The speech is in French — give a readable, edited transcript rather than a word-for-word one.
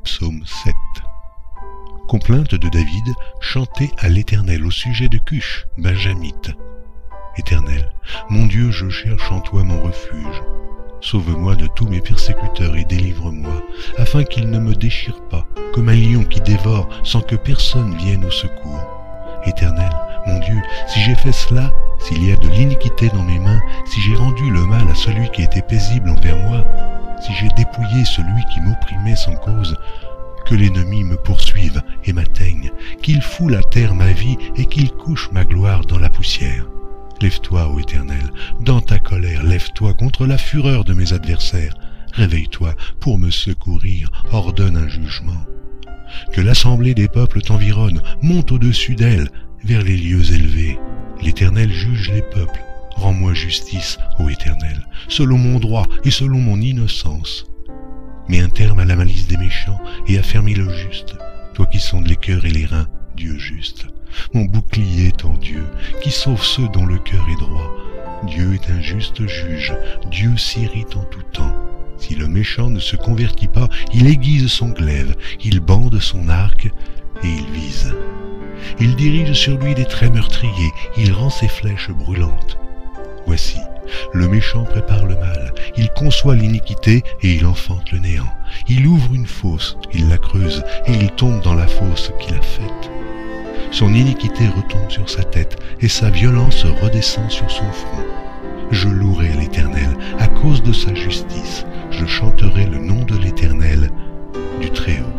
Psaume 7. Complainte de David, chantée à l'Éternel au sujet de Cush, Benjamite. Éternel, mon Dieu, je cherche en toi mon refuge. Sauve-moi de tous mes persécuteurs et délivre-moi, afin qu'ils ne me déchirent pas, comme un lion qui dévore sans que personne vienne au secours. Éternel, mon Dieu, si j'ai fait cela, s'il y a de l'iniquité dans mes mains, si j'ai rendu le mal à celui qui était paisible envers moi, si j'ai dépouillé celui qui m'opprimait sans cause, que l'ennemi me poursuive et m'atteigne, qu'il foule à terre ma vie et qu'il couche ma gloire dans la poussière. Lève-toi, ô Éternel, dans ta colère, lève-toi contre la fureur de mes adversaires. Réveille-toi pour me secourir, ordonne un jugement. Que l'assemblée des peuples t'environne, monte au-dessus d'elle, vers les lieux élevés. L'Éternel juge les peuples. Rends-moi justice, ô Éternel, selon mon droit et selon mon innocence. Mets un terme à la malice des méchants et affermis le juste, toi qui sondes les cœurs et les reins, Dieu juste. Mon bouclier est en Dieu, qui sauve ceux dont le cœur est droit. Dieu est un juste juge, Dieu s'irrite en tout temps. Si le méchant ne se convertit pas, il aiguise son glaive, il bande son arc et il vise. Il dirige sur lui des traits meurtriers, il rend ses flèches brûlantes. Voici, le méchant prépare le mal, il conçoit l'iniquité et il enfante le néant. Il ouvre une fosse, il la creuse et il tombe dans la fosse qu'il a faite. Son iniquité retombe sur sa tête et sa violence redescend sur son front. Je louerai l'Éternel à cause de sa justice, je chanterai le nom de l'Éternel, du Très-Haut.